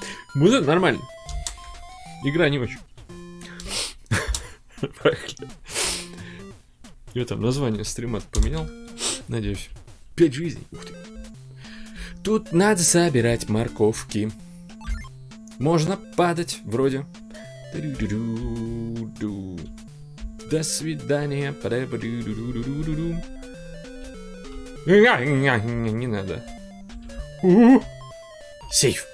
Будет нормально. Игра не очень. Поехали. Я там название стрима поменял. Надеюсь. 5 жизней. Ух ты. Тут надо собирать морковки. Можно падать, вроде. До свидания. Не надо. Сейф.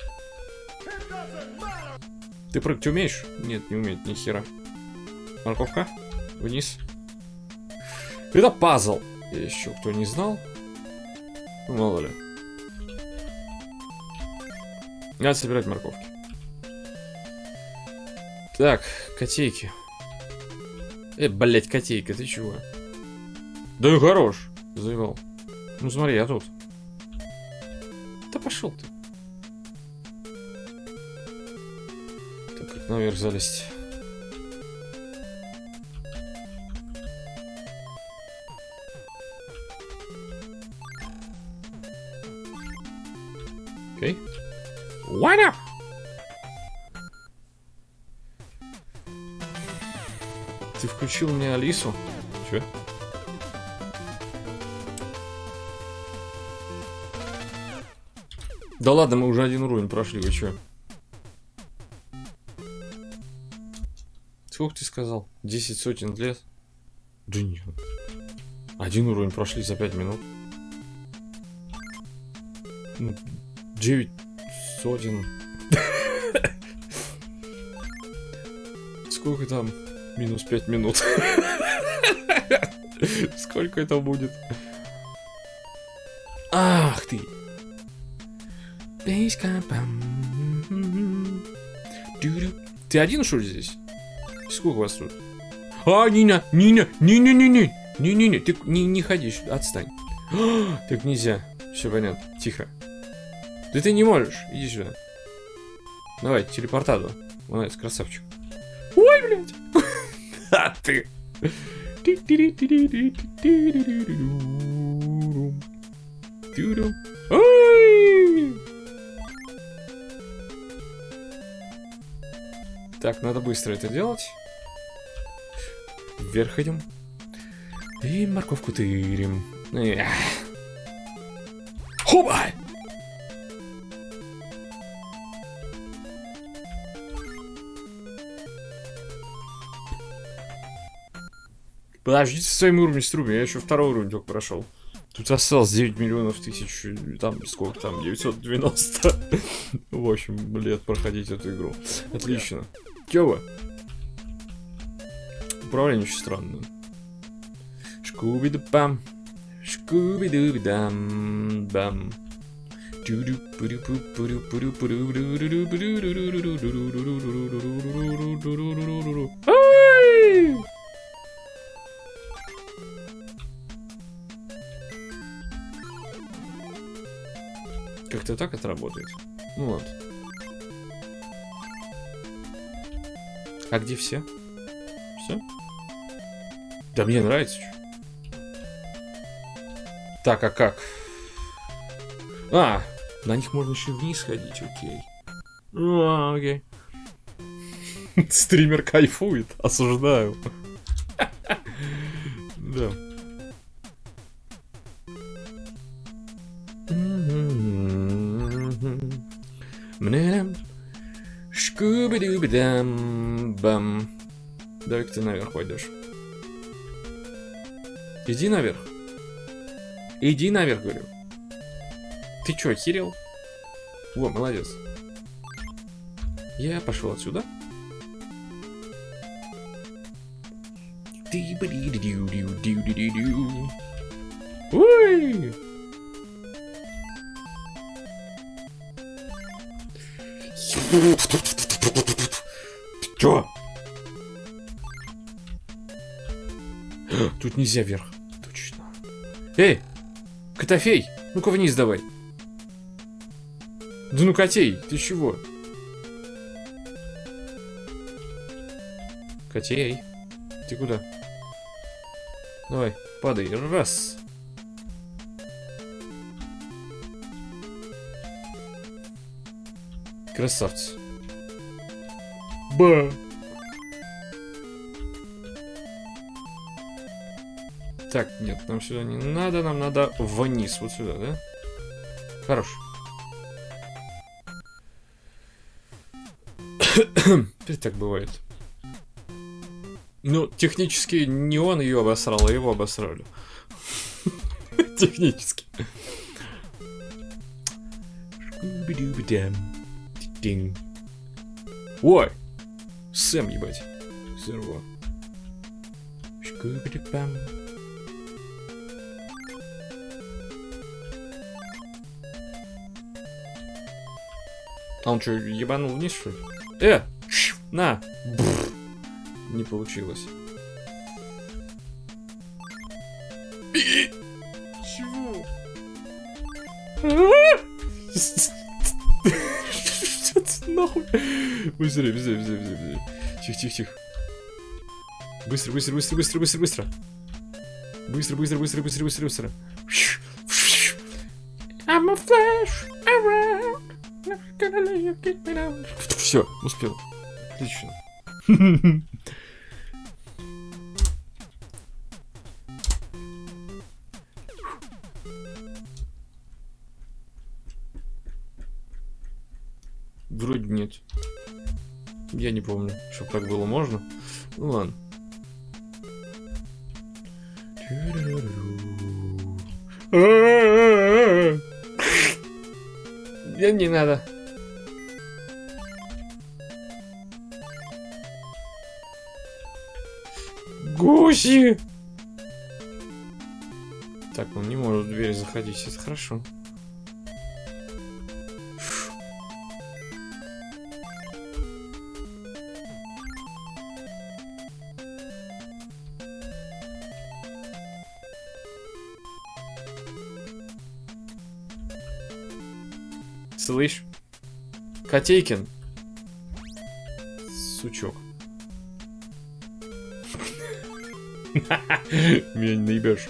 Ты прыгать умеешь? Нет, не умеет, ни хера. Морковка. Вниз. Это пазл. Еще кто не знал? Ну, мало ли. Надо собирать морковки. Так, котейки. Блять, котейка, ты чего? Да и хорош. Заебал. Ну смотри, я тут. Да пошел ты. Так, как наверх залезть? Окей. Why not? Ты включил мне Алису? Чё? Да ладно, мы уже один уровень прошли, вы чё? Сколько ты сказал? 10 сотен лет? Да нет. Один уровень прошли за 5 минут. 9 сотен. Сколько там? Минус 5 минут. Сколько это будет? Ах ты! Ты один, что ли, здесь? Сколько вас тут? А, Нина! Нина! Не-не-не-не! Ты не ходи сюда, отстань. Так нельзя. Все понятно. Тихо. Да ты не можешь. Иди сюда. Давай, телепортаду. Молодец, красавчик. Ой, блядь! А ты! Ой! Так, надо быстро это делать. Вверх идем. И морковку тырим. Хоба! Подождите со своим уровнем струми, я еще второй уровень только прошел. Тут осталось 9 миллионов тысяч, там сколько там, 990. В общем, лет проходить эту игру. Отлично. Чё вы? Управление очень странное. Шкуби-ду-пам. Шкуби-ду-би-дам-бам. Как-то так это работает. Ну вот. А где все? Все? Да мне нравится. Так, а как? А, на них можно еще вниз ходить, окей. Окей. Стример кайфует, осуждаю. Да. Шкуби-дуби-дам-бам. Давай-ка ты наверх пойдешь. Иди наверх. Иди наверх, говорю. Ты чё, охерел? Во, молодец. Я пошел отсюда. Ой! Чё? Тут нельзя вверх. Точно. Эй! Котофей! Ну-ка вниз давай. Да ну, котей, ты чего? Котей, ты куда? Давай, падай. Раз. Красавцы. Ба. Так, нет, нам сюда не надо, нам надо вниз, вот сюда, да? Хорош. Теперь так бывает. Ну, технически не он ее обосрал, а его обосрали. Технически. Ой! Сэм, ебать. Здорово. А он что, ебанул вниз, что ли? На! Бррр. Не получилось. Чего? Что ты нахуй? Быстрее, быстрее, быстрее, быстрее. Тихо, тихо, тихо. Быстро, быстро, быстро, быстро, быстро, быстро. Быстро, быстро, быстро, быстро, быстро, быстро. I'm a flash around. Все, успел. Отлично. Вроде нет. Я не помню, чтобы так было можно. Ну ладно. Не надо. Гуси! Так, он не может в дверь заходить, это хорошо. Слышь, Котейкин, сучок. Меня не наебешь.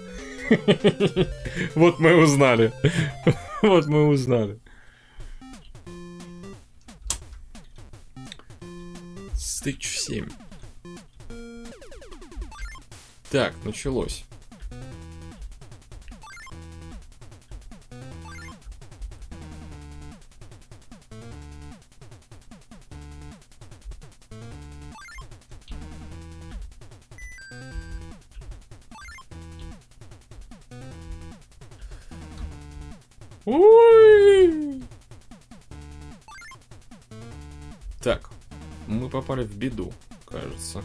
Вот мы узнали. Вот мы узнали. 1007. Так, началось. Ой! Так, мы попали в беду, кажется.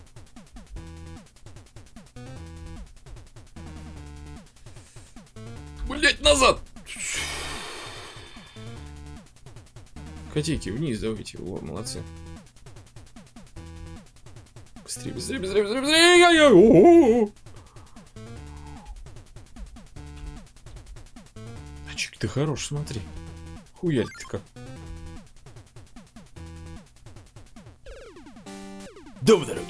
Блять, назад! Котейки, вниз давайте. О, молодцы. Быстрее, быстрее, быстрее, быстрее, быстрее! Ты хорош, смотри. Хуярь ты как. До дороги.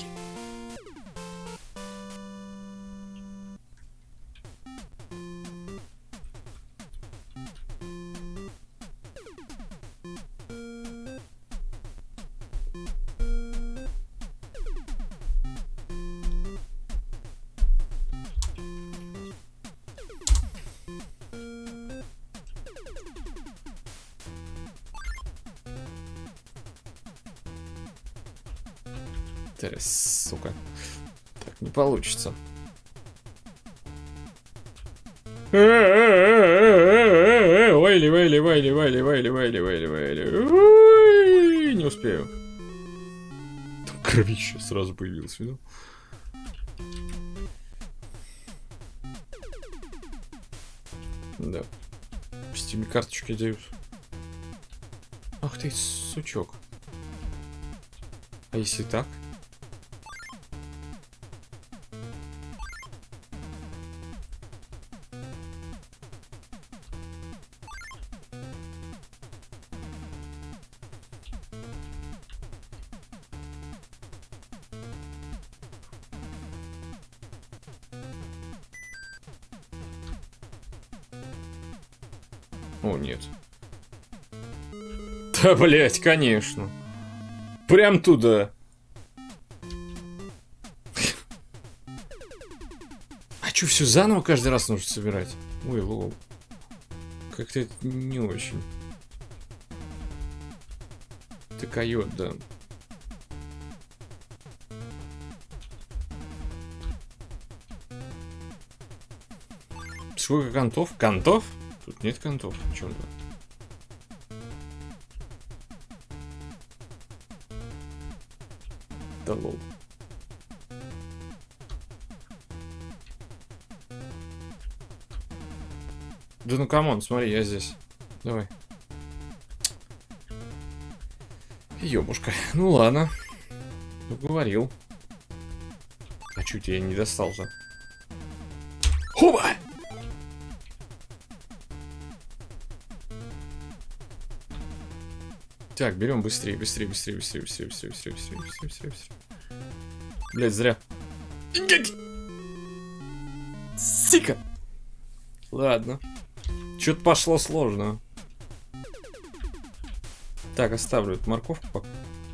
Сука. Так, не получится. Вайли, вайли, вайли, вайли, вайли, вайли, вайли, вайли. Не успею. Там кровище сразу появилось, видел? Да. В стиме карточки дают. Ах ты, сучок. А если так? О, нет. Да, блять, конечно. Прям туда. А чё, все заново каждый раз нужно собирать? Ой, лол. Как-то это не очень. Ты койот, да. Сколько контов? Контов? Тут нет контов. В чем-то. Да лол. Да ну камон, смотри, я здесь. Давай. Ёбушка. Ну ладно. Уговорил. А чуть я не достал-то. Хоба! Так, берем быстрее, быстрее, быстрее, быстрее, быстрее, быстрее, быстрее, быстрее, быстрее, быстрее, быстрее. Блять, зря. Сика. Ладно. Что-то пошло сложно. Так, оставлю эту морковку пока.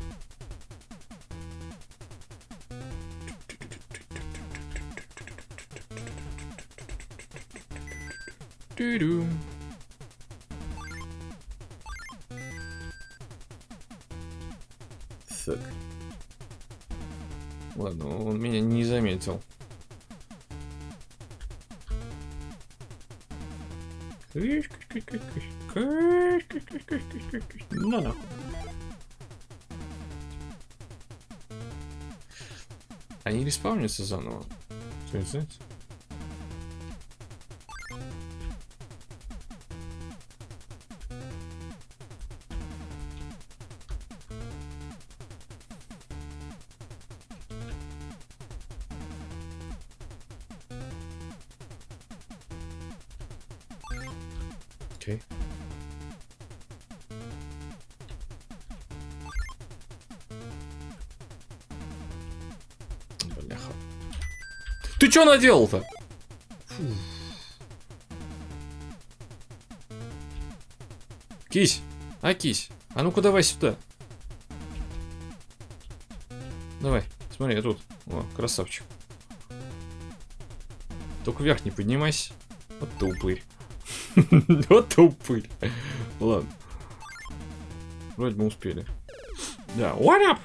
Так. Ладно, он меня не заметил. Ну нахуй. Они респаунятся заново. Что это, знаете? Окей. Бляха. Ты чё наделал-то? Кись! А, кись! А ну-ка давай сюда. Давай, смотри, я тут. О, красавчик. Только вверх не поднимайся. Вот ты упырь. Вот ты упырь. Ладно. Вроде бы успели. Да, what up?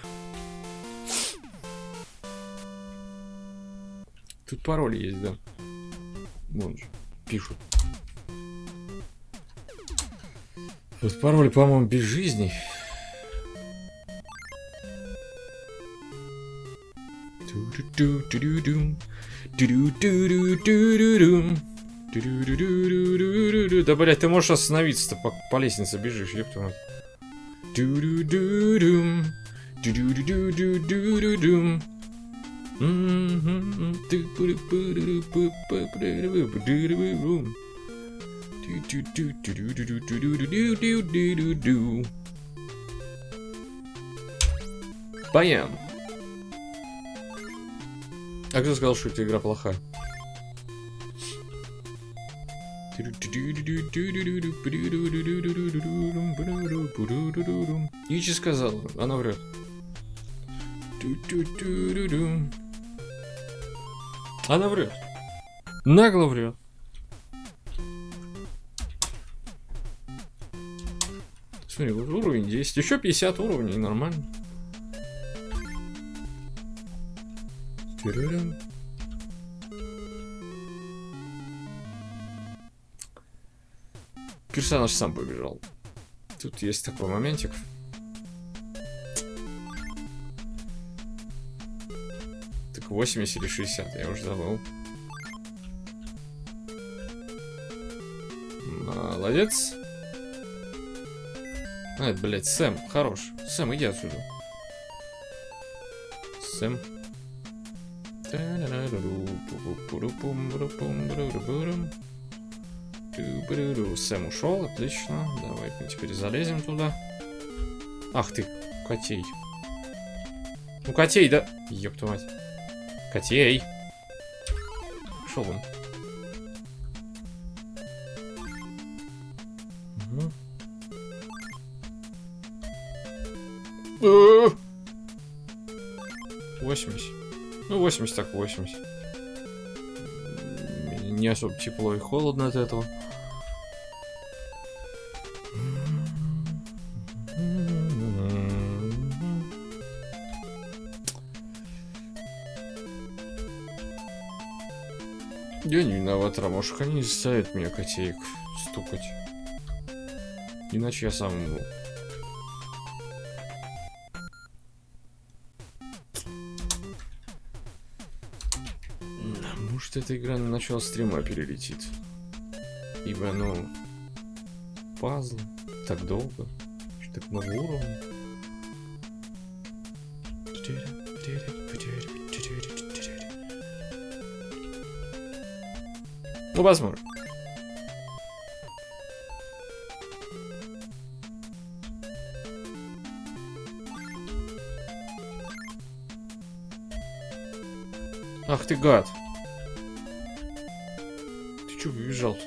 Тут пароли есть, да. Вон же, пишут. Тут пароли, по-моему, без жизни. Да, блядь, ты можешь остановиться-то, по лестнице бежишь, ёпта мать. Паям. А кто сказал, что эта игра плохая? Ичи сказала, она врет. Она врет. Нагло врет. Смотри, вот уровень 10. Еще 50 уровней, нормально. Персонаж сам побежал. Тут есть такой моментик. Так 80 или 60, я уже забыл. Молодец. А, это, блядь, Сэм, хорош. Сэм, иди отсюда. Сэм. Сэм ушел, отлично. Давай мы теперь залезем туда. Ах ты, котей. Ну, котей, да? Ёб твою мать. Котей. Шел он. Угу. 80. Ну, 80 так 80. Не особо тепло и холодно от этого. Я не виноват, Ромошек, они не заставят меня котеек стукать. Иначе я сам умру. Может, эта игра на начало стрима перелетит. Ибо, ну, пазл так долго, так много уровней. Ну, возможно. Ах ты гад. Ты чё побежал-то?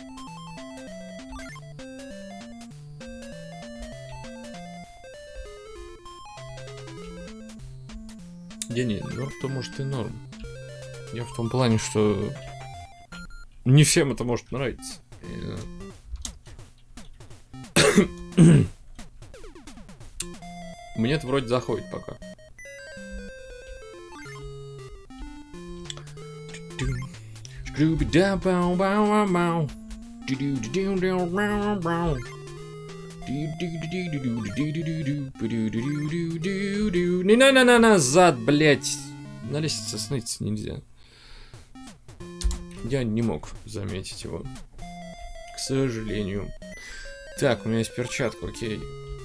Не, норм, то может и норм. Я в том плане, что не всем это может нравиться. Мне это вроде заходит пока. Не назад, блять. На лестнице остановиться нельзя. Я не мог заметить его, к сожалению. Так, у меня есть перчатка, окей.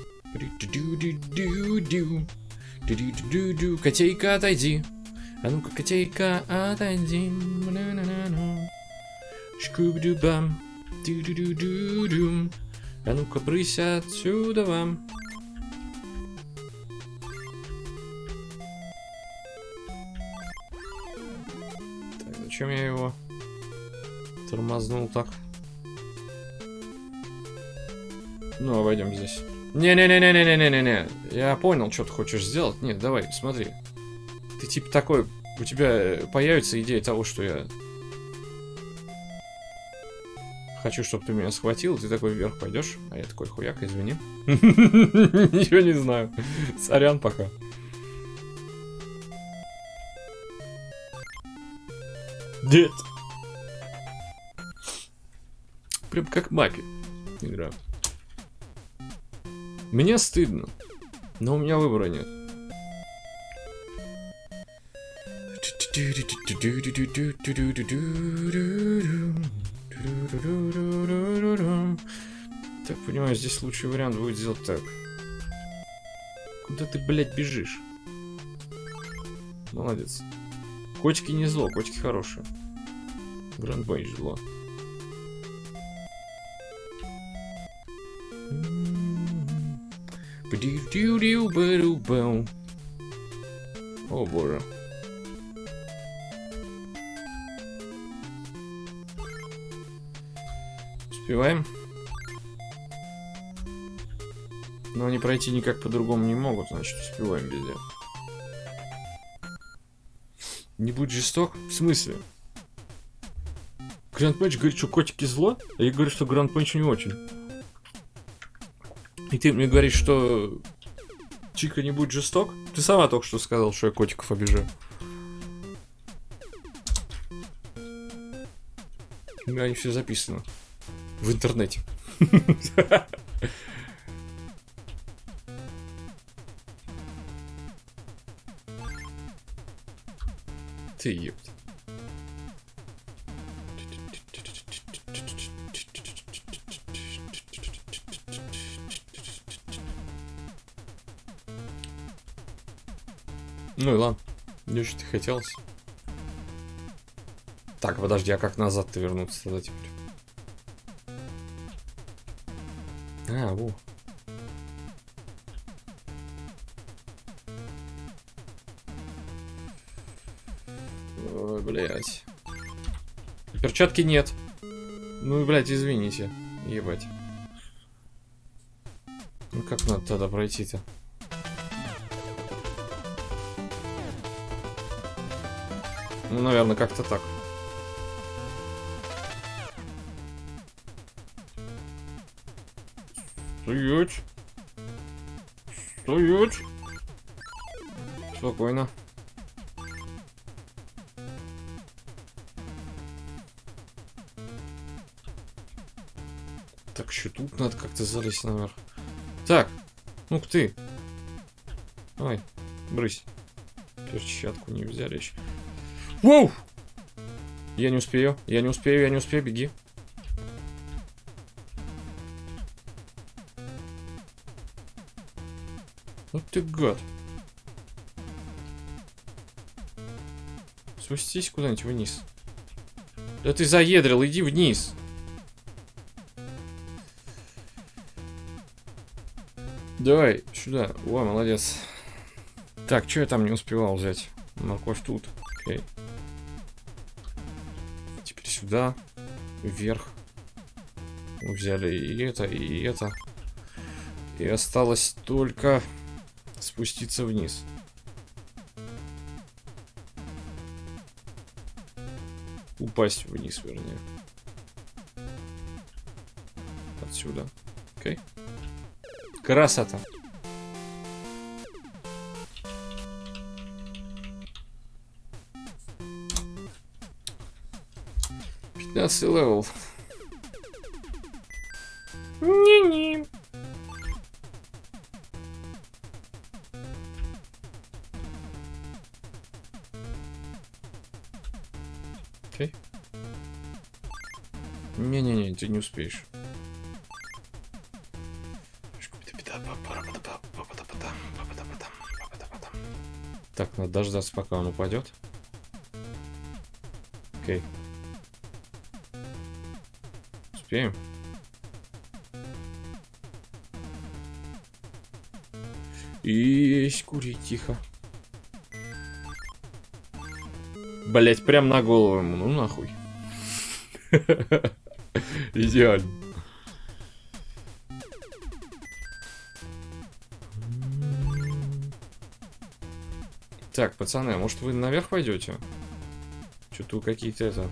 Котейка, отойди. А ну-ка, котейка, отойди. Шкуб-дубам. А ну-ка, брысь отсюда вам. Так, зачем я его тормознул так? Ну, обойдем здесь. Не-не-не-не-не-не-не-не. Я понял, что ты хочешь сделать. Нет, давай, смотри. Ты типа такой... У тебя появится идея того, что я... Хочу, чтобы ты меня схватил, ты такой вверх пойдешь, а я такой, хуяк, извини. Ничего не знаю. Сорян пока. Нет. Прям как мапе игра. Мне стыдно, но у меня выбора нет. Так, понимаю, здесь лучший вариант будет сделать так. Куда ты, блядь, бежишь? Молодец. Котики не зло, котики хорошие. Гранд Бейдж зло. О боже. Успеваем. Но они пройти никак по-другому не могут, значит успеваем везде. Не будь жесток? В смысле? Гранд Пэнч говорит, что котики зло, а я говорю, что Гранд Пэнч не очень. И ты мне говоришь, что Чика не будь жесток? Ты сама только что сказал, что я котиков обижаю. У меня не все записано. В интернете. Ты ебать. Ну и ладно. Не очень-то хотелось. Так, подожди, а как назад-то вернуться тогда теперь? А, во. Ой, блядь. Перчатки нет. Ну, блядь, извините. Ебать. Ну, как надо тогда пройти-то? Ну, наверное, как-то так. Стоять. Стоять. Спокойно. Так, еще тут надо как-то залезть наверх. Так, ну-ка ты. Давай, брысь. Перчатку не взяли еще. Воу! Я не успею, я не успею, я не успею, беги. Вот ты гад. Спустись куда-нибудь вниз. Да ты заедрил, иди вниз. Давай, сюда. О, молодец. Так, что я там не успевал взять? Морковь тут. Окей. Теперь сюда. Вверх. Взяли и это, и это. И осталось только спуститься вниз. Упасть вниз, вернее. Отсюда. Окей. Красота. Пятнадцатый левел. Не-не. Окей. Не-не-не, ты не успеешь. Так, надо дождаться, пока он упадет. Окей. Успеем? Есть курить, тихо. Блять, прям на голову ему, ну нахуй. Идеально. Так, пацаны, а может вы наверх пойдете? Что-то вы какие-то это...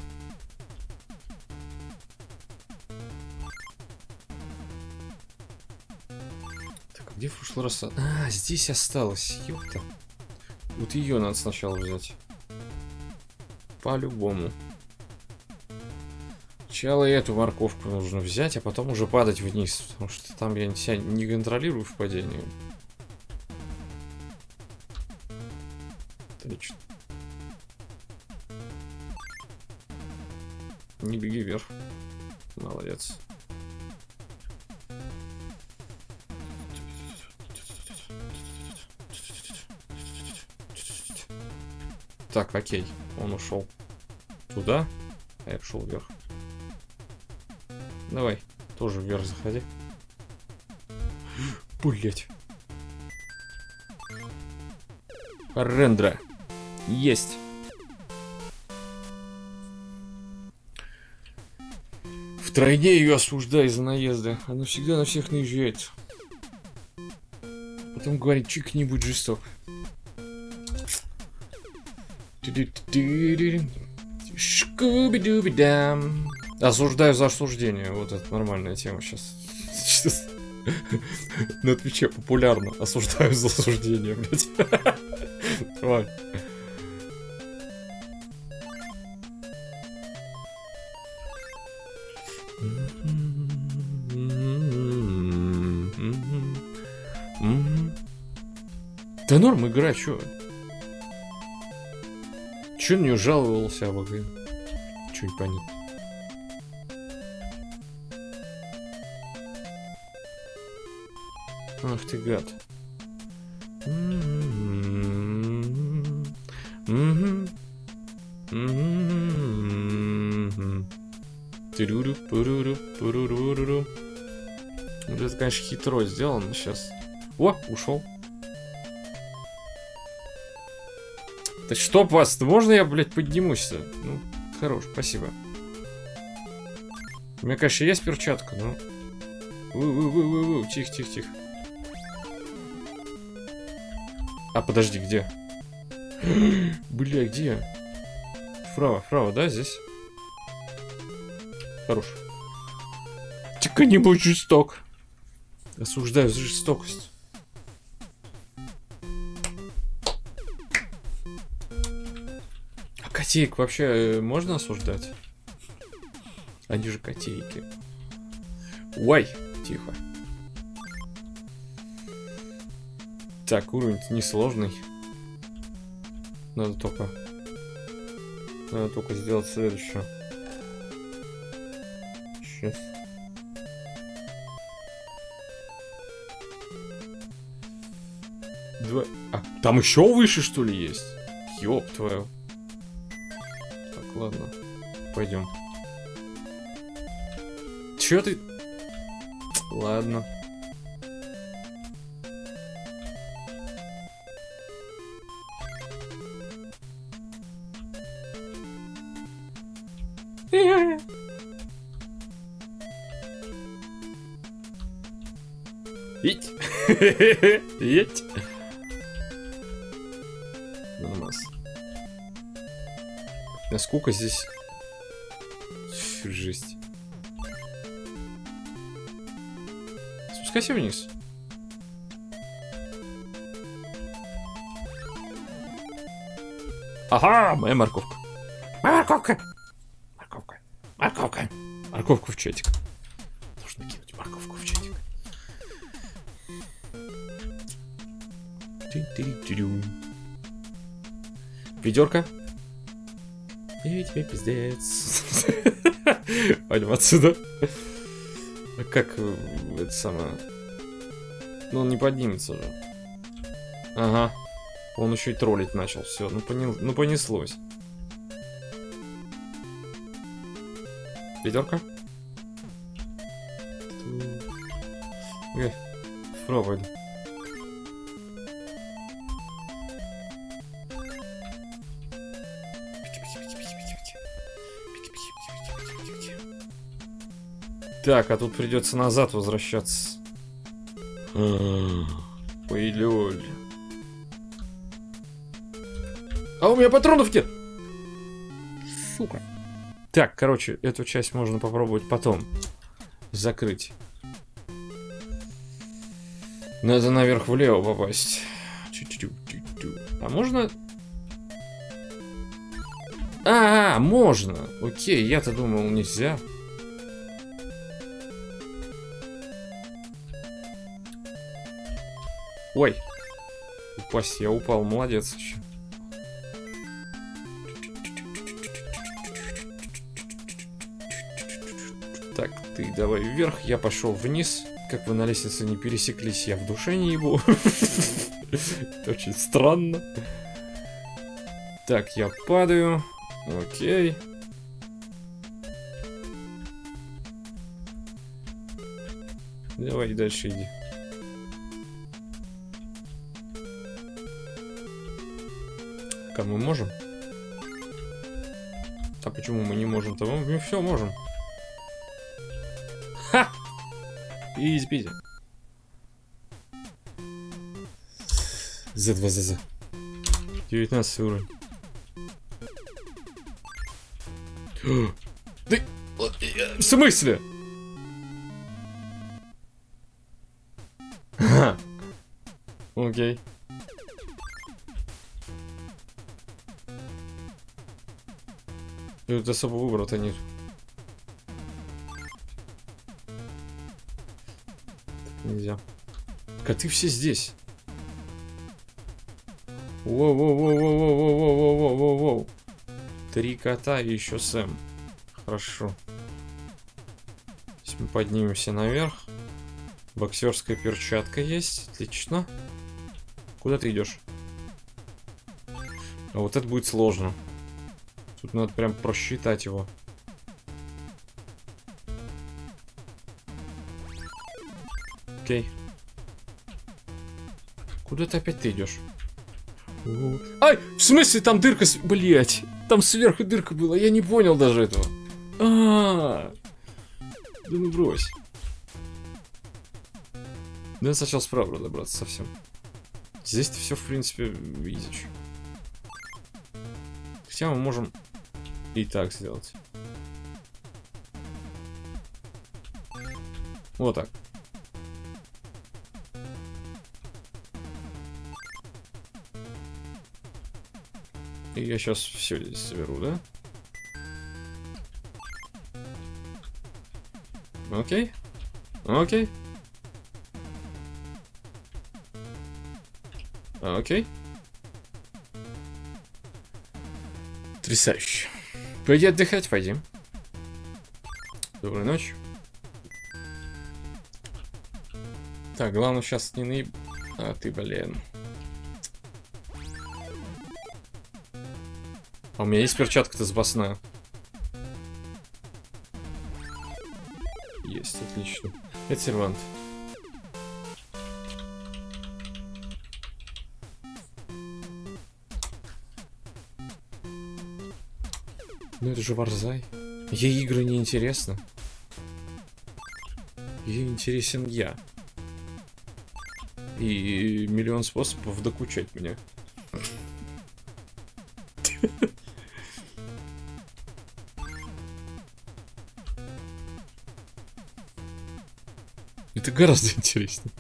Так, а где в прошлый раз... А, здесь осталось, ёпта. Вот ее надо сначала взять. По-любому. Сначала эту морковку нужно взять, а потом уже падать вниз. Потому что там я себя не контролирую в падении. Отлично. Не беги вверх. Молодец. Так, окей. Он ушел туда, а я пошел вверх. Давай, тоже вверх заходи. Блять. Рендра. Есть. Втройне ее осуждай за наезды. Она всегда на всех наезжает. Потом говорит, чик-нибудь жесток. Шкуби-дуби-дам. Осуждаю за осуждение. Вот это нормальная тема сейчас. На Твиче популярно. Осуждаю за осуждение, блядь. Давай. Да норм игра, чё? Чё на неё жаловался, обогрен? Чё не понятно. Ах ты гад. Это, конечно, хитро сделано сейчас. О, ушел. Да чтоб вас, можно я, блядь, поднимусь-то? Ну, хорош, спасибо. У меня, конечно, есть перчатка, но... Тихо, тихо, тихо. А, подожди, где? Бля, где? Вправо, вправо, да, здесь? Хорош. Тихо, не будь жесток. Осуждаю за жестокость. А котеек вообще можно осуждать? Они же котейки. Ой, тихо. Так, уровень несложный. Надо только сделать следующее. Сейчас. А, там еще выше, что ли, есть? Ёб твою. Так, ладно. Пойдем. Чё ты? Ладно. Ить. Ить. Нормас. Насколько здесь... Жесть. Спускайся вниз. Ага, моя морковка. Моя морковка. Морковка. Морковка. Морковку в чатик. Нужно кинуть морковку в чатик. Ведерко. И тебе пиздец. Пойдем отсюда. А как это самое? Ну он не поднимется же. Ага. Он еще и троллить начал. Все, ну понеслось. Ведерко. Вправо пойду. Так, а тут придется назад возвращаться. Ой, лёль. А у меня патронов нет! Сука. Так, короче, эту часть можно попробовать потом закрыть. Надо наверх влево попасть. А можно... можно. Окей, я-то думал, нельзя. Ой. Упасть, я упал, молодец еще. Так, ты давай вверх, я пошел вниз. Как вы на лестнице не пересеклись, я в душе не ебу. Это очень странно. Так, я падаю. Окей. Давай дальше иди. А мы можем? А почему мы не можем-то? Мы все можем. Ха! Изи-пизи. Z2ZZ. 19 уровень. Ты... В смысле? Окей. Тут особо выбора-то нет. Нельзя. Коты все здесь. Воу-воу-воу-воу-воу-воу-воу-воу-воу-воу. 3 кота и еще Сэм. Хорошо. Сейчас мы поднимемся наверх. Боксерская перчатка есть. Отлично. Куда ты идешь? А вот это будет сложно. Тут надо прям просчитать его. Окей. Куда ты опять идешь? Ай! В смысле там дырка? Блять! Там сверху дырка была. Я не понял даже этого. Да ну брось. Надо сначала справа разобраться совсем. Здесь-то все, в принципе, видишь. Хотя мы можем И так сделать. Вот так. И я сейчас все здесь соберу, да? Окей. Окей. Окей. Потрясающе. Пойди отдыхать, пойди. Доброй ночи. Так, главное сейчас не наеб... А ты, блин. А у меня есть перчатка-то запасная. Есть, отлично. Это сервант. Ну это же Варзай. Ей игры не интересны. Ей интересен я. И миллион способов докучать мне. Это гораздо интереснее.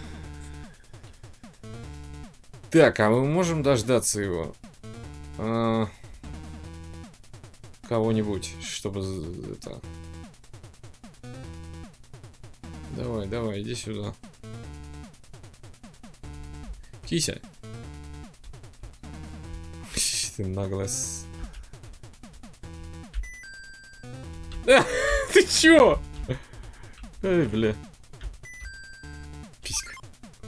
Так, а мы можем дождаться его? Кого-нибудь, чтобы это... Давай, давай, иди сюда. Кися. Ты наглая. Ты чё? Эй, бля. Писька.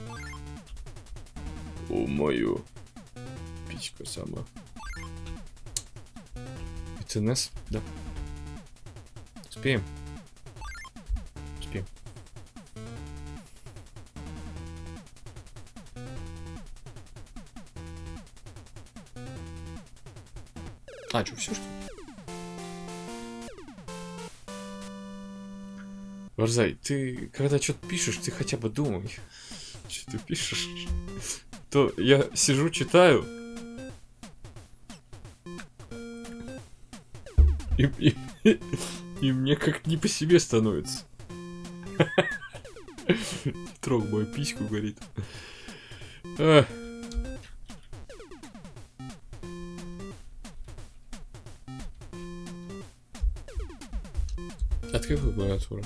О, мою. Писька сама. Это нас? Да. Успеем. Успеем. А, что, все что ли? Варзай, ты когда что-то пишешь, ты хотя бы думай. Что ты пишешь? То я сижу, читаю. И мне как не по себе становится. Трог мою письку, говорит. Открой клавиатуру.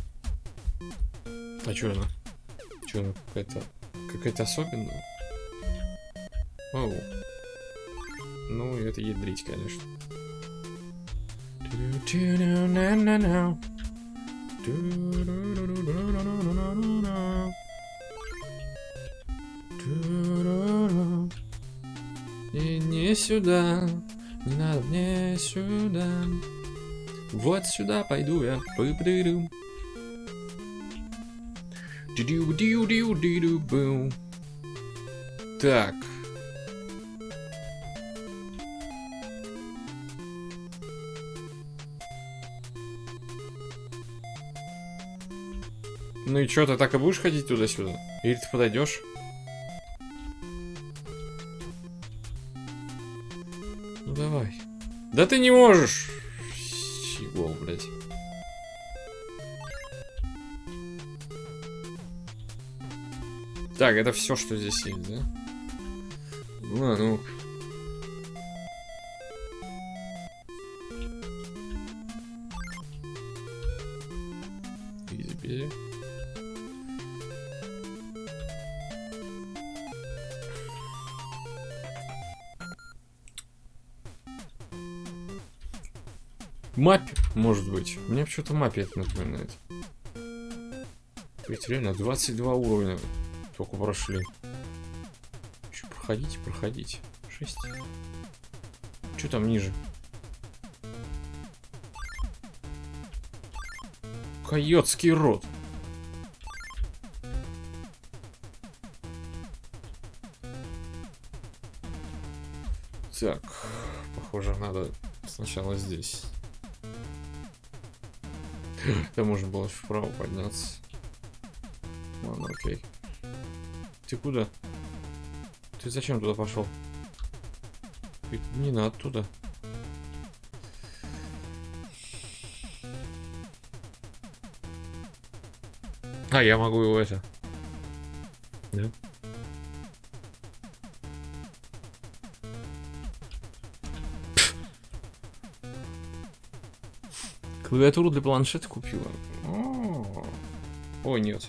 А чё она? Чё она какая-то особенная? Оу. Ну, это ядрить, конечно. И не сюда, не надо мне сюда. Вот сюда пойду я. Так. Ну и чё, ты так и будешь ходить туда-сюда? Или ты подойдешь? Ну давай. Да ты не можешь! Чего, блядь? Так, это все, что здесь есть, да? Ну, ну. Изи-бизи. Мапе, может быть. Мне почему-то мапе это напоминает. Ведь реально 22 уровня только прошли. Еще проходите, проходите. 6. Что там ниже? Койотский рот. Так, похоже, надо сначала здесь. Да можно было вправо подняться. Ладно, окей. Ты куда? Ты зачем туда пошел? Не надо туда. А, я могу его это... Да? Клавиатуру для планшета купила. Ой, нет.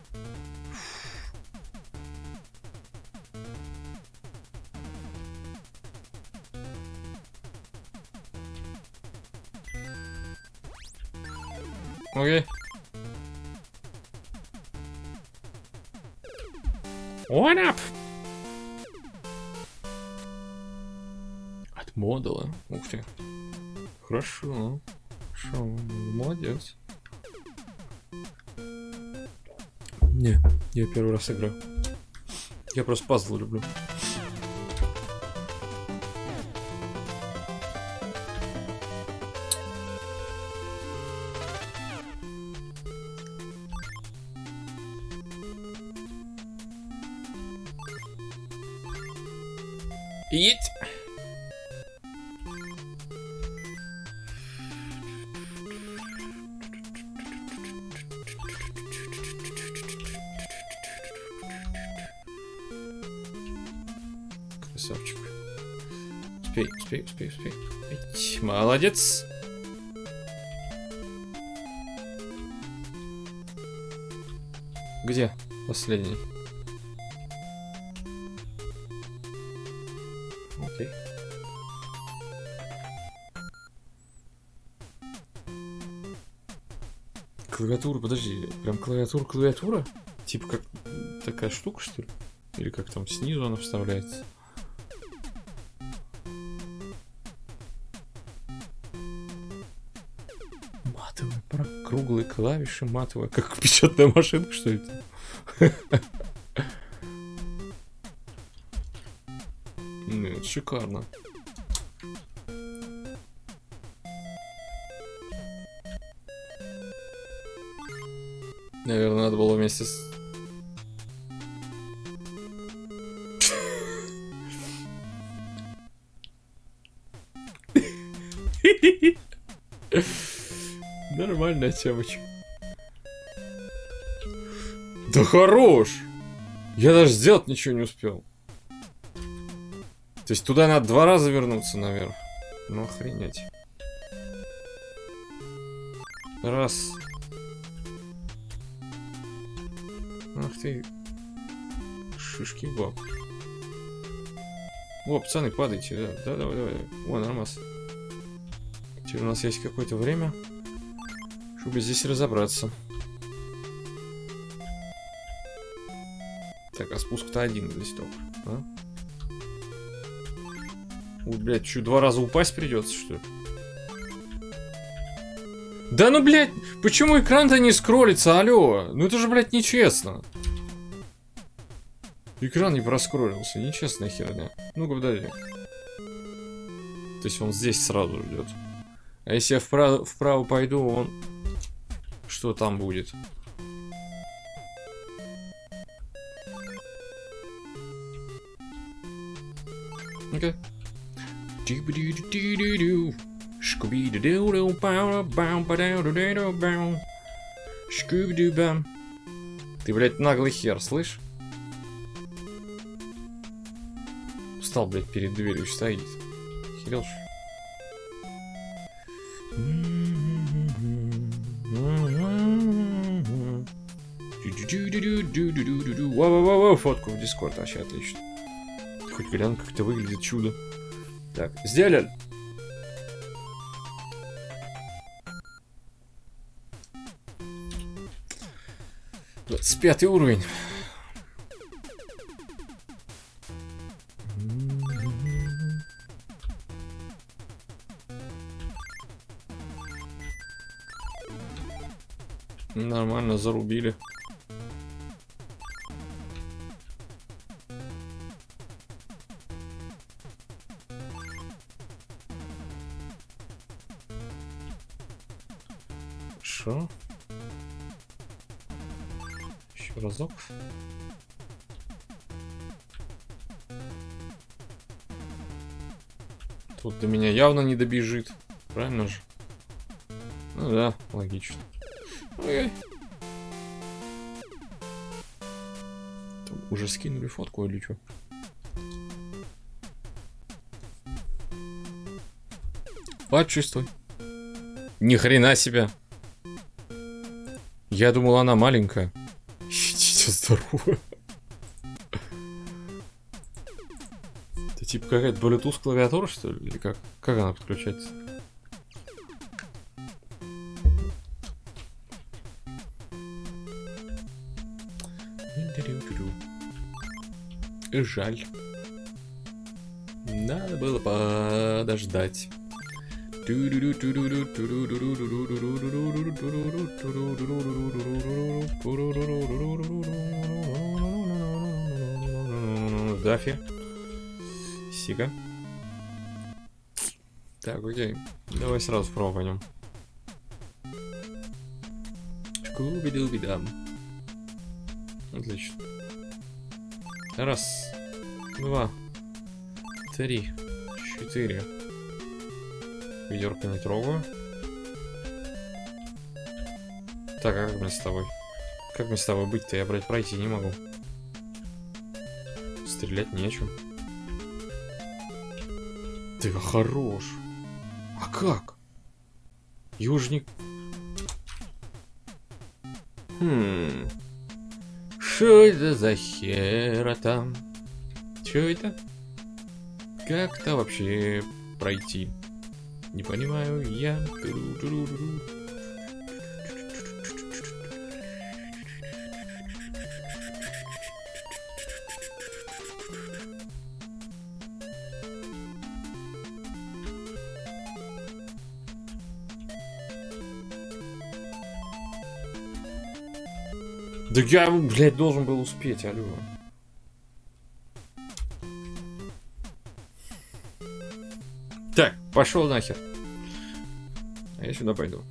Окей. What up? От модула. Ух ты. Хорошо. Хорошо. Молодец. Не, я первый раз играю. Я просто пазлы люблю. Еть! Красавчик. Успей, успей, успей, успей. Эть, молодец! Где последний? Окей. Клавиатура, подожди, прям клавиатура? Типа как такая штука, что ли? Или как там снизу она вставляется? Матовые, круглые клавиши, матовые, как печатная машинка, что это? Нет, шикарно. Наверное, надо было вместе с... Нормальная темочка. Да хорош! Я даже сделать ничего не успел. То есть туда надо 2 раза вернуться наверх. Ну охренеть. Раз. Ах ты. Шишки баб. О, пацаны, падайте, да. Да, давай, давай. О, нормас. Теперь у нас есть какое-то время, чтобы здесь разобраться. Так, а спуск-то один здесь только. А? Ой, блядь, что, 2 раза упасть придется, что ли? Да ну, блядь, почему экран-то не скроллится, алло? Ну это же, блядь, нечестно. Экран не проскроллился, нечестная херня. Ну-ка, подожди. То есть он здесь сразу ждет. А если я вправо пойду, он... Что там будет? Окей. Ты, блядь, наглый хер, слышь? Устал, блядь, перед дверью стоит. Херел, что? Воу-воу-воу, фотку в Дискорд, вообще отлично. Хоть глянь, как это выглядит чудо. Так, сделали. С 5-й уровень. Нормально, зарубили. Хорошо. Еще разок. Тут до меня явно не добежит. Правильно же? Ну да, логично. Ой-ой. Уже скинули фотку или что? Почувствуй. Ни хрена себе. Я думал, она маленькая. Идите здорово. Это типа какая-то Bluetooth клавиатура, что ли? Или как? Как она подключается? Жаль. Надо было подождать. Дафи. Сига. Так, окей. Давай сразу вправо пойдем. Шкуби-дуби-дам. Отлично. Раз. Два. Три. Четыре. Ведерко не трогаю. Так, а как мне с тобой? Как мне с тобой быть-то? Я, блядь, пройти не могу. Стрелять нечем. Ты хорош. А как? Южник. Что это за хера там? Что это? Как-то вообще пройти? Не понимаю я. Да я, блядь, должен был успеть, алло. Так, пошел нахер. А я сюда пойду.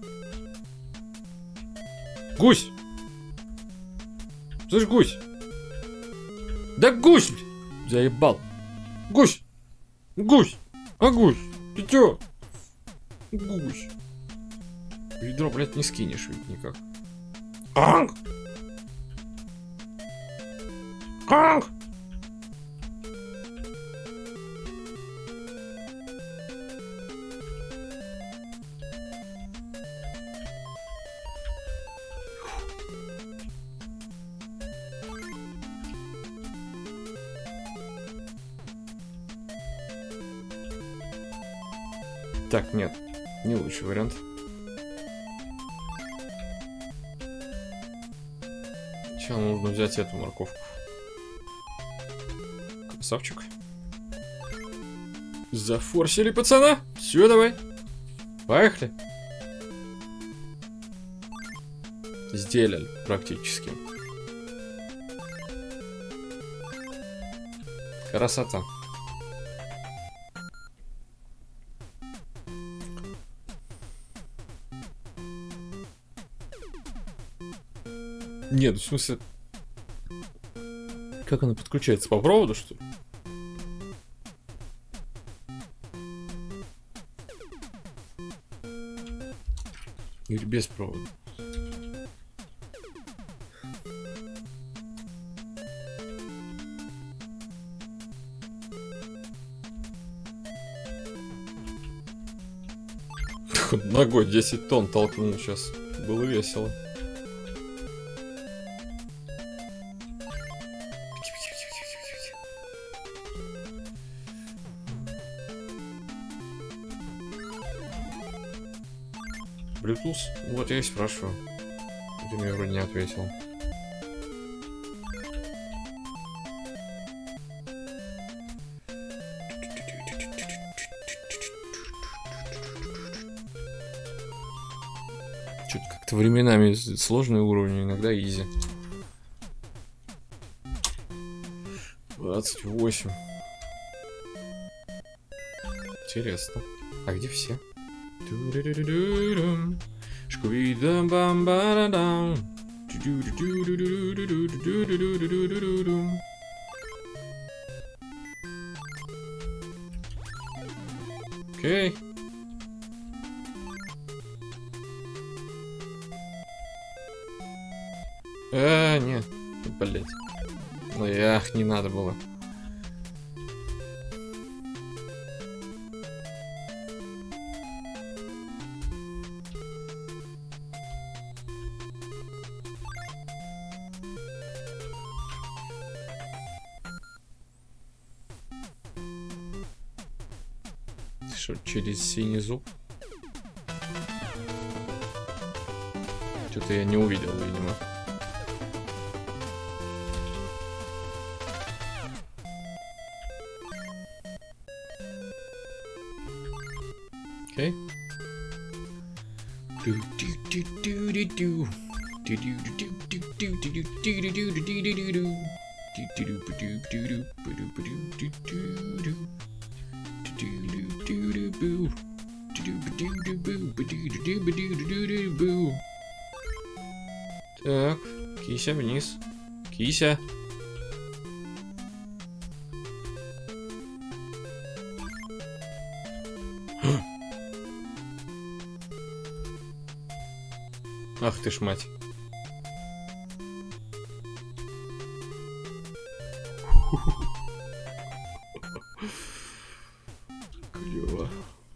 Гусь! Слышь, гусь! Да гусь! Заебал! Гусь! Гусь! А гусь! Ты чё? Гусь! Ведро, блядь, не скинешь ведь никак. Канг! Канг! Так, нет, не лучший вариант. Сейчас нужно взять эту морковку. Красавчик. Зафорсили пацана. Все, давай. Поехали. Сделали практически. Красота. Нет, в смысле... Как она подключается? По проводу, что ли? Или без провода? Ногой 10 тонн толкнул сейчас. Было весело. Bluetooth? Вот я и спрашиваю. Ты мне вроде не ответил. Что-то как-то временами сложные уровни, иногда изи. 28. Интересно. А где все? Окей. Нет, блять. Ах, не надо было. Что, через синий зуб? Что-то я не увидел, видимо. Окей. Так, кися вниз. Кися. Ах ты ж мать. Клево.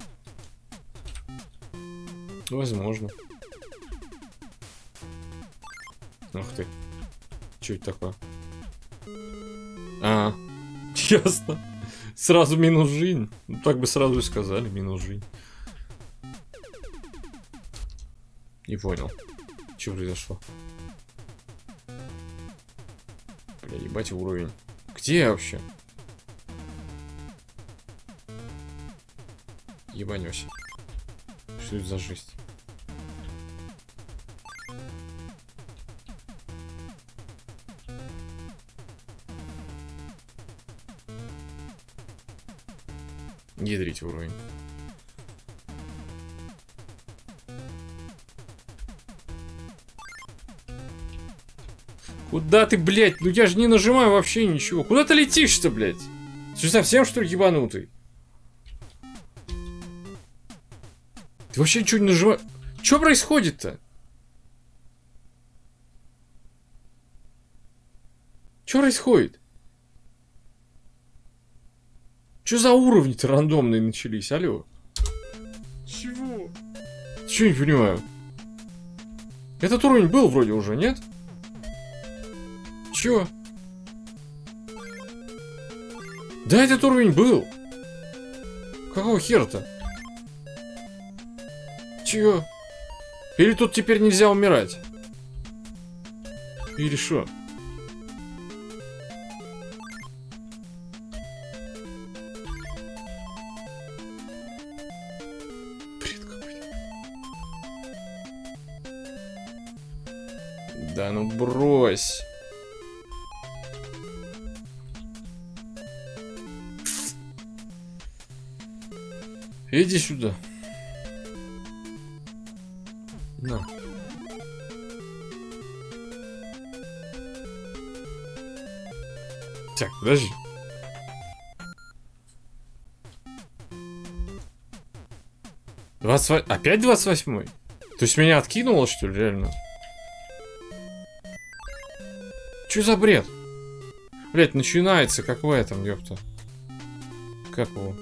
Возможно. Ух ты. Что это такое? А, ясно. Сразу минус жизнь. Ну, так бы сразу и сказали, минус жизнь. Не понял. Что произошло? Бля, ебать уровень. Где я вообще? Ебанёсь. Что это за жесть? Ядрить уровень. Куда ты, блядь? Ну я же не нажимаю вообще ничего. Куда ты летишь-то, блядь? Ты совсем, что ли, ебанутый? Ты вообще ничего не нажимаешь? Что происходит-то? Что происходит? Что за уровни-то рандомные начались? Алло. Чего? Чего не понимаю? Этот уровень был вроде уже, нет? Чё? Да, этот уровень был. Какого хера-то? Чё? Или тут теперь нельзя умирать? Или шо? Бред какой-то. Да ну брось. Иди сюда. На. Так, подожди. Опять 28-й? То есть меня откинуло, что ли, реально? Чё за бред? Блять, начинается, как в этом, ёпта. Как его?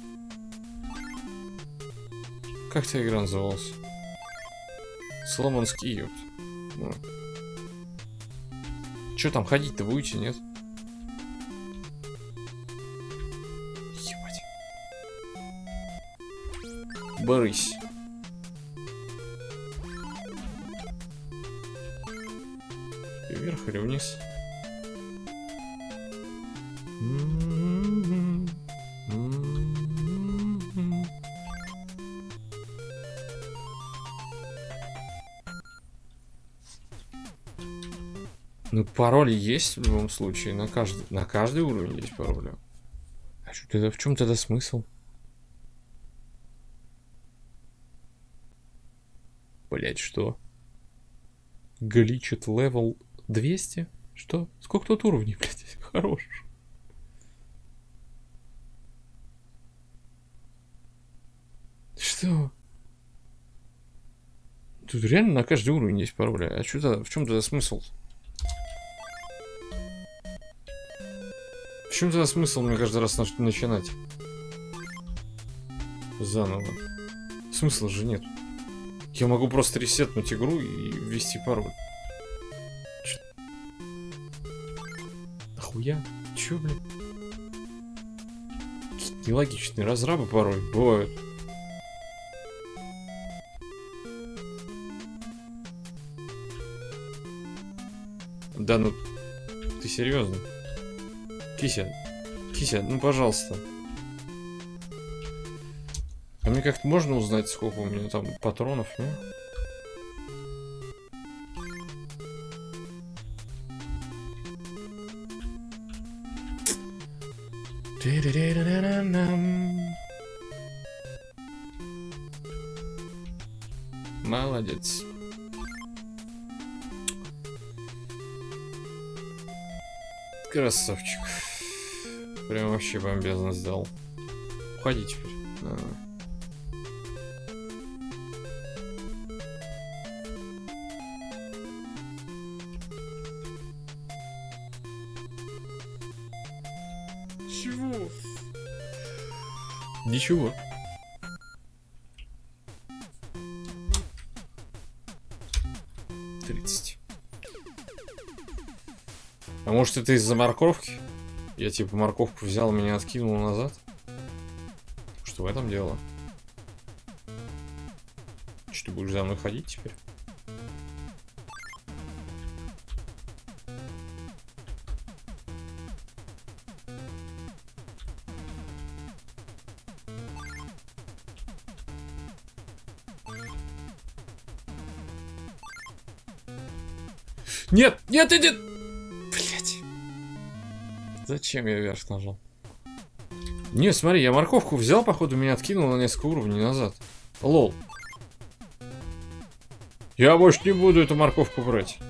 Как твоя игра называлась? Соломонский, ёпт. Ну. Чё там, ходить-то будете, нет? Ебать. Борысь. И вверх или вниз? Ну, пароль есть в любом случае. На каждый уровень есть пароль. А что тогда, в чем тогда смысл? Блять, что? Гличит левел 200? Что? Сколько тут уровней, блядь? Хорош. Что? Тут реально на каждый уровень есть пароль. А что тогда, в чем тогда смысл? чем тогда смысл мне каждый раз начинать? Заново. Смысла же нет. Я могу просто ресетнуть игру и ввести пароль. Охуя? Чё, блин? Нелогичные разрабы порой бывают. Да ну, ты серьезно? Кися, ну пожалуйста. А мне как-то можно узнать, сколько у меня там патронов, ну? Молодец. Красавчик. Прям вообще бомбезно сделал. Уходи теперь. Чего? Ничего. А может это из-за морковки? Я типа морковку взял, меня откинул назад? Что в этом дело? Что ты будешь за мной ходить теперь? Нет, нет, иди! Блять. Зачем я вверх нажал? Не, смотри, я морковку взял, походу, меня откинул на несколько уровней назад. Лол. Я больше не буду эту морковку брать.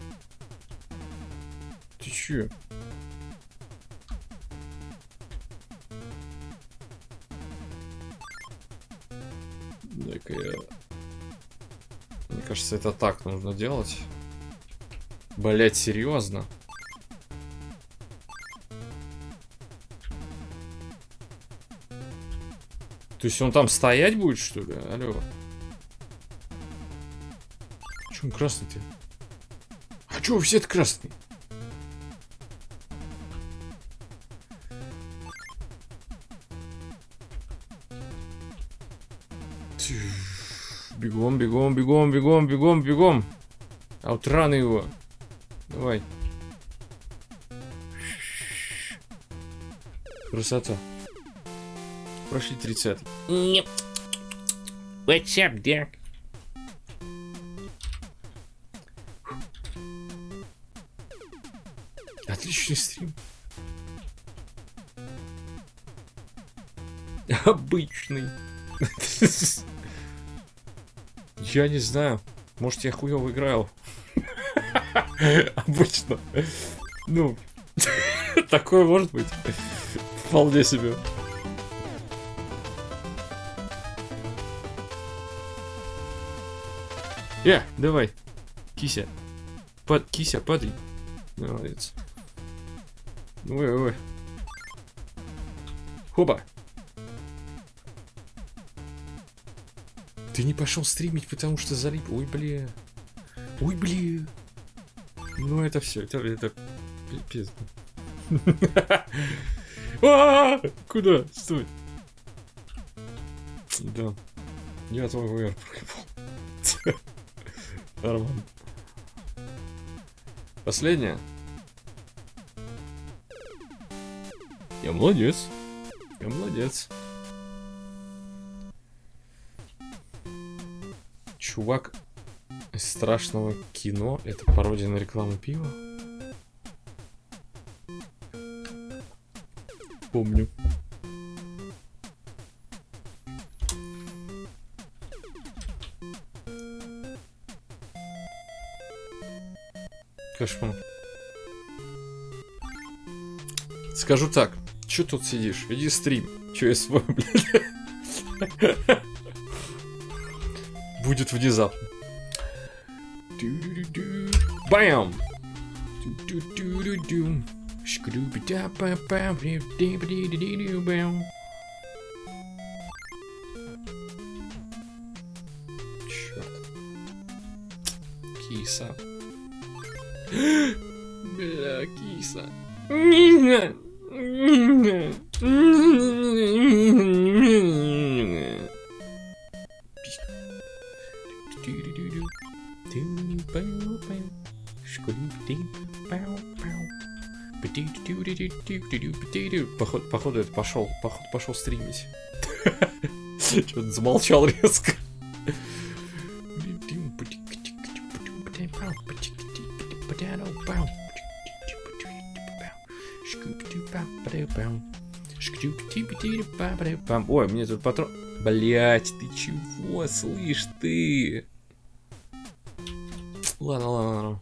Ты чё? Дай-ка я... Мне кажется, это так нужно делать. Блять, серьезно? То есть он там стоять будет, что ли? Алло. Чё он красный-то? А чё вы все-то красные? Бегом, бегом, бегом, бегом, бегом, бегом. Аутраны его. Давай. Красота. Прошли 30. What's up, Dirk? Отличный стрим. Обычный. Я не знаю. Может, я хуёво играл. Обычно. Ну, такое может быть. Вполне себе. Давай. Кися. Кися, падай. Молодец. Ой. Хоба. Ты не пошел стримить, потому что залип. Ой, бля. Ой, бля. Ну, это все. Это пиздец. Куда? Стой. Да. Я твой VR проебал. Нормально. Последняя. Я молодец. Я молодец. Чувак из страшного кино. Это пародия на рекламу пива. Помню. Кошмар. Скажу так. Чё тут сидишь? Иди стрим. Чё я свой, блядь? Будет внезапно. Бам! Черт. Киса. Бля, киса. Нина. Походу это пошел стримить. Что-то замолчал резко. Ой, мне тут патрон... Блять, ты чего, слышь ты? Ладно.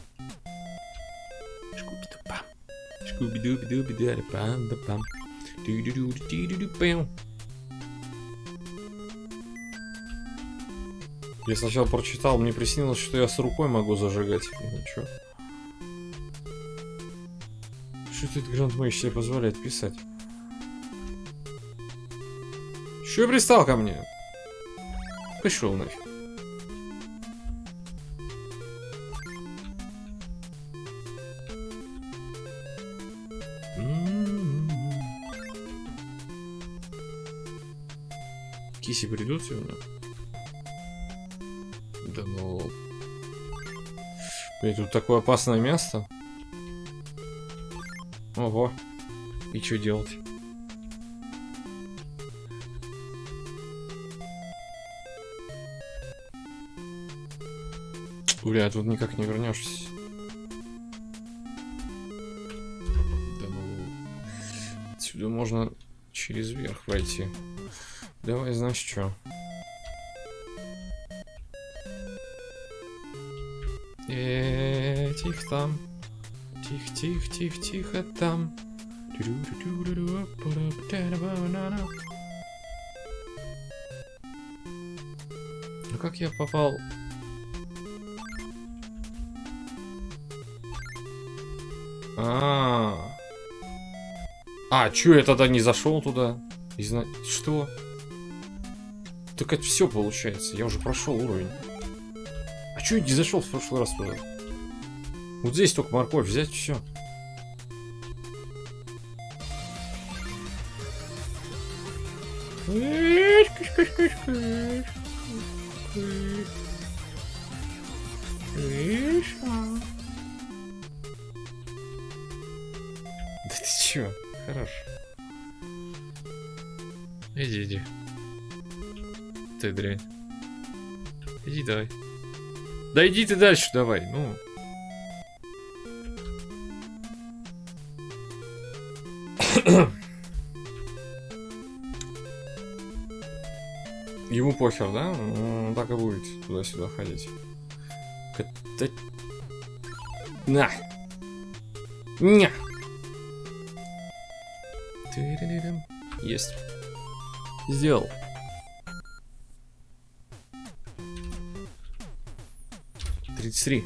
Я сначала прочитал, мне приснилось, что я с рукой могу зажигать. Ничего. Что этот Гранд Мэй себе позволяет писать? Че пристал ко мне? Пошел нафиг. Киси придут сегодня? Да ну... Блин, тут такое опасное место. Ого. И что делать? Бля, тут никак не вернешься. Да ну... Отсюда можно через верх пройти. Давай, знаешь что? Тихо там. Тихо там. Ну как я попал? Чё я тогда не зашел туда? Что? Так это все получается. Я уже прошел уровень. А чё я не зашел в прошлый раз туда? Вот здесь только морковь взять, все. Да ты чё? Хорош. Иди. Ты дрянь. Иди давай. Да иди ты дальше давай, ну. Ему похер, да? Он так и будет туда-сюда ходить. На! Ня! Есть. Сделал. $33.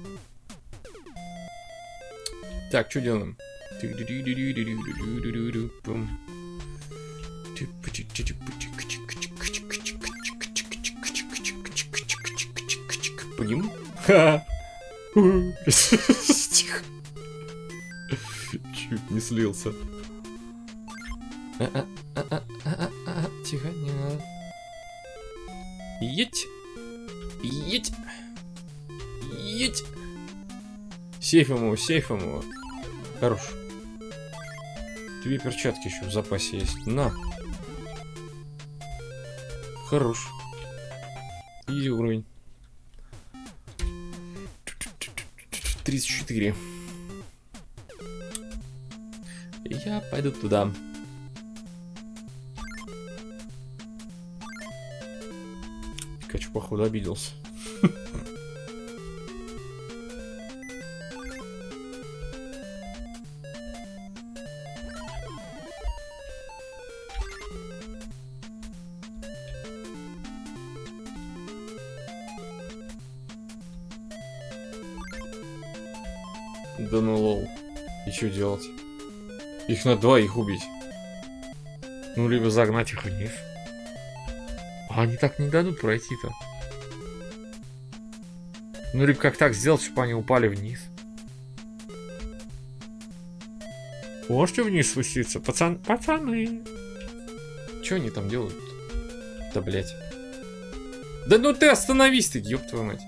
Так, что делаем? Будем? Ха! Тихо. Чуть не слился. Тихо, не надо. Еть! Сейф ему. Хорош. 2 перчатки еще в запасе есть. На. Хорош. Иди уровень. 34. Я пойду туда. Пикачу, походу, обиделся. Да ну лол. И что делать? Их надо двоих убить. Ну, либо загнать их вниз. А они так не дадут пройти-то. Ну, либо как так сделать, чтобы они упали вниз. Можете вниз спуститься? Пацаны. Что они там делают? Да, блять. Да ну ты остановись ты, ёб твою мать.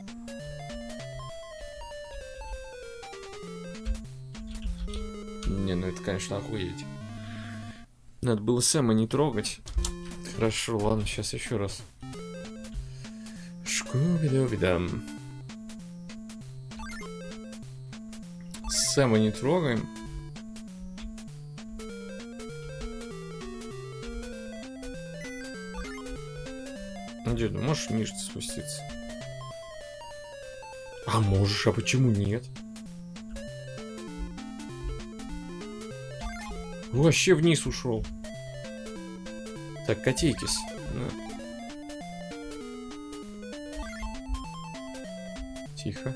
Не, ну это, конечно, охуеть. Надо было Сэма не трогать. Хорошо, ладно, сейчас еще раз. Шкуби-дуби-дам. Сэма не трогаем. Дед, ну можешь ниже спуститься? А можешь, а почему нет? Вообще вниз ушел. Так, котейкись. На. Тихо.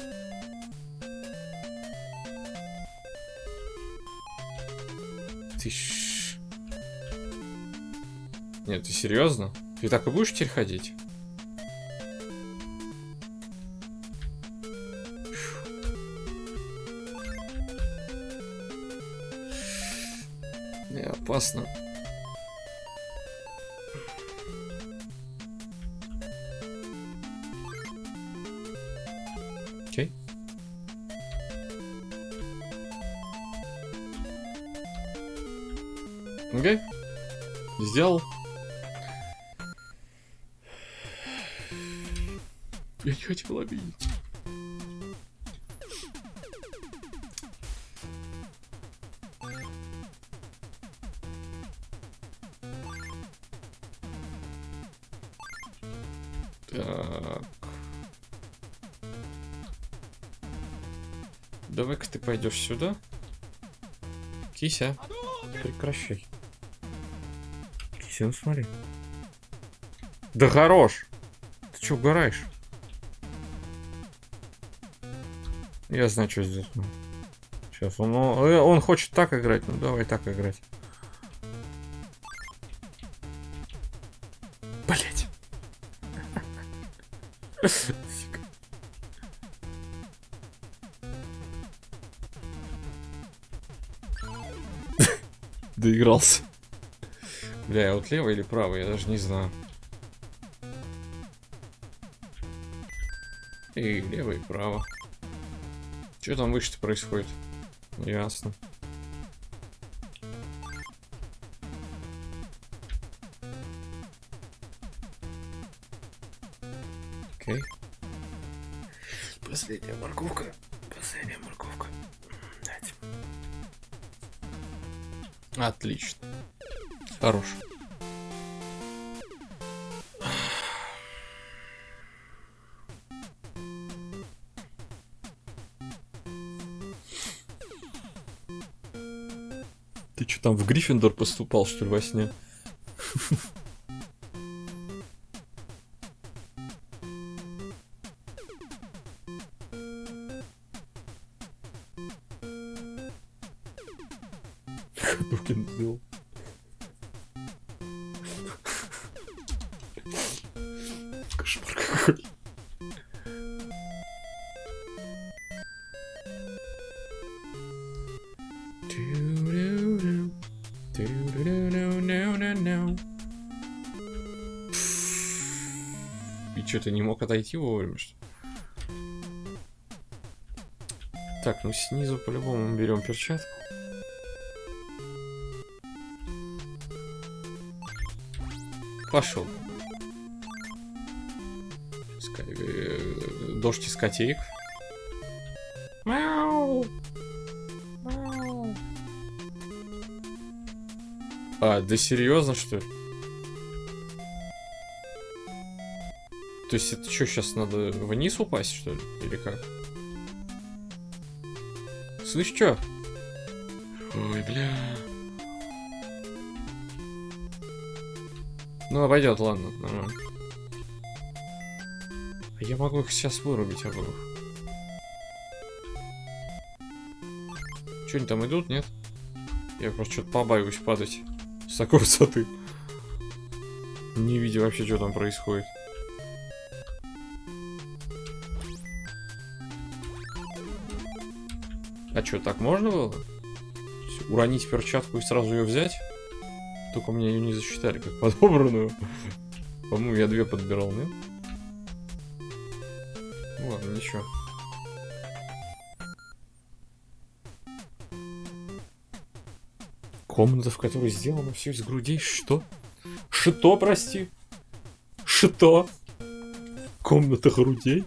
Ты ж... Нет, ты серьезно? Ты так и будешь теперь ходить? Не, опасно. Окей. Окей. Сделал. Я не хотел обидеть. Так. Давай-ка ты пойдешь сюда. Кися, прекращай. Кися, ну смотри. Да хорош. Ты чё угораешь? Я знаю, что здесь. Сейчас он хочет так играть. Ну давай так играть. Блять. Доигрался. Бля, вот лево или право, я даже не знаю. И лево, и право. Что там выше-то происходит? Ясно. Окей. Последняя морковка. Последняя морковка. Дайте. Отлично. Хорош. Ты что там в Гриффиндор поступал, что ли, во сне? Ходокин сделал. Кошмар какой. И что, ты не мог отойти вовремя, что ли? Так, ну снизу по-любому мы берем перчатку. Пошел. Дождь из котеек. Мяу. Мяу. А, да серьезно, что ли? То есть это что, сейчас надо вниз упасть, что ли? Или как? Слышь, что? Ой, бля. Ну, пойдет, ладно, нормально. А я могу их сейчас вырубить обоих. Что они там идут, нет? Я просто что-то побаиваюсь падать с такой высоты. Не видя вообще, что там происходит. А что, так можно было? Уронить перчатку и сразу ее взять? Только мне ее не засчитали как подобранную. По-моему, я 2 подбирал, нет? Ну ладно, ничего. Комната, в которой сделано все из грудей. Что? Что, прости? Что? Комната грудей?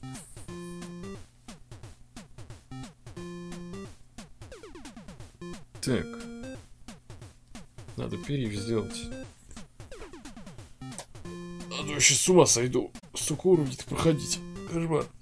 Так. Надо перьев сделать. А то я сейчас с ума сойду. Столько уровней проходить. Кошмар.